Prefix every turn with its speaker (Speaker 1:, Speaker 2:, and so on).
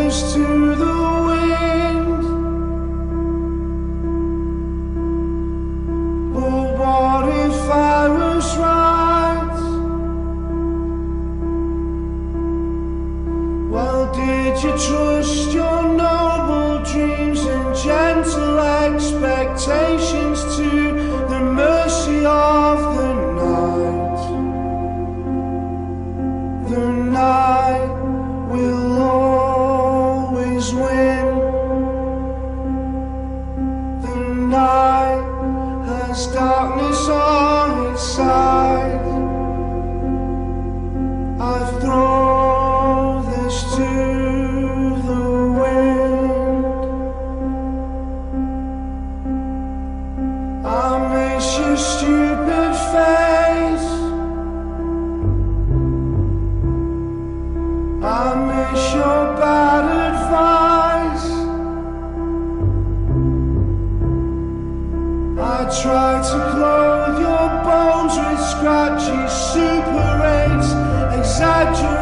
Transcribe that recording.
Speaker 1: this to the wind. But what if I was right? Well, did you trust your noble dreams and gentle expectations to the mercy of the night? The night will always win. The night has darkness on its side. I've thrown this to the wind. I miss your stupid face. I miss your bad advice. I tried to clothe your bones with scratchy Super 8 exaggeration.